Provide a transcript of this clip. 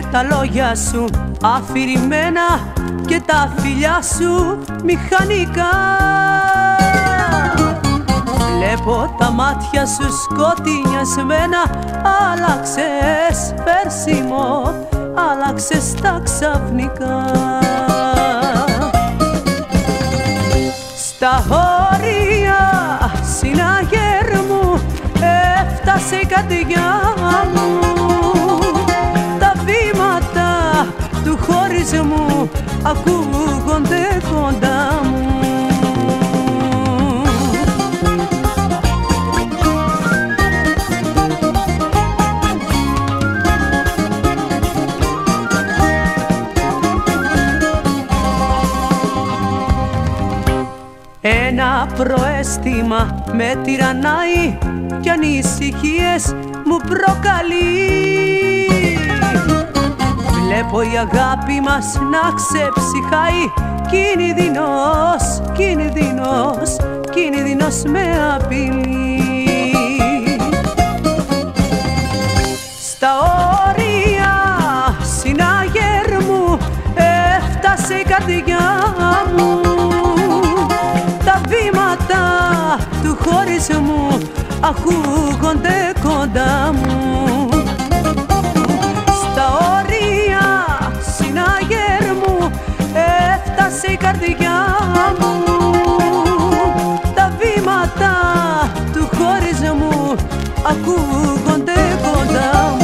τα λόγια σου αφηρημένα και τα φιλιά σου μηχανικά. Βλέπω τα μάτια σου σκοτεινιασμένα, άλλαξες περσίμο, άλλαξες τα ξαφνικά. Στα όρια συναγέρμου έφτασε η καρδιά μου, τα βήματα του χωρισμού ακούγονται κοντά μου. Ένα προαίσθημα με τυραννάει κι ανησυχίες μου προκαλεί. Βλέπω η αγάπη μας να ξεψυχάει, κίνδυνος, κίνδυνος, κίνδυνος με απειλεί. Στα όρια συναγέρμου έφτασε η καρδιά μου, τα βήματα του χωρισμού ακούγονται κοντά μου. Στα όρια συναγέρμου έφτασε η καρδιά μου, τα βήματα του χωρισμού ακούγονται κοντά μου.